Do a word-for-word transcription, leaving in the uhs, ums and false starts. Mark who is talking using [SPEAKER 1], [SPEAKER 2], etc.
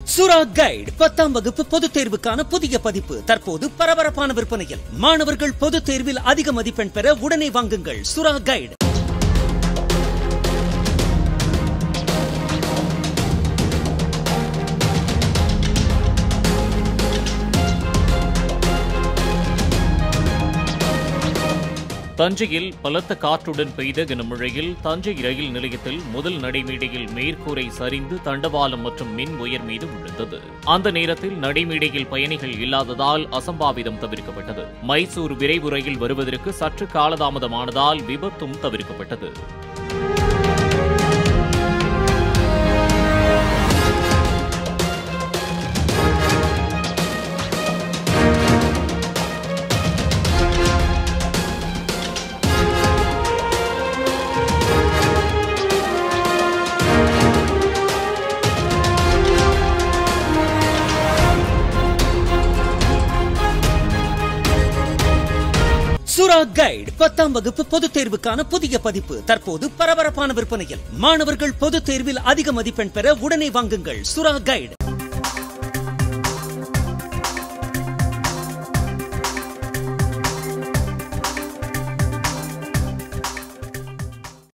[SPEAKER 1] சுரா கைடு பத்தாம் வகுப்பு பொதுத் தேர்வுக்கான புதிய பதிப்பு தற்போது பரபரப்பான விற்பனையில். மாணவர்கள் பொதுத் தேர்வில் அதிக மதிப்பெண் பெற உடனே வாங்குங்கள் சுரா கைடு.
[SPEAKER 2] தஞ்சையில் பலத்த காற்றுடன் பெய்த கனமழையில் தஞ்சை ரயில் நிலையத்தில் முதல் நடைமேடையில் மேற்கூரை சரிந்து தண்டவாளம் மற்றும் மின் ஒயர் மீது விழுந்தது. அந்த நேரத்தில் நடைமேடையில் பயணிகள் இல்லாததால் அசம்பாவிதம் தவிர்க்கப்பட்டது. மைசூர் விரைவு ரயில் வருவதற்கு சற்று காலதாமதமானதால் விபத்தும் தவிர்க்கப்பட்டது.
[SPEAKER 1] சுரா கைடு பத்தாம் வகுப்பு பொதுத் தேர்வுக்கான புதிய பதிப்பு தற்போது பரபரப்பான விற்பனையில். மாணவர்கள் பொதுத் தேர்வில் அதிக மதிப்பெண் பெற உடனே வாங்குங்கள் சுரா கைடு.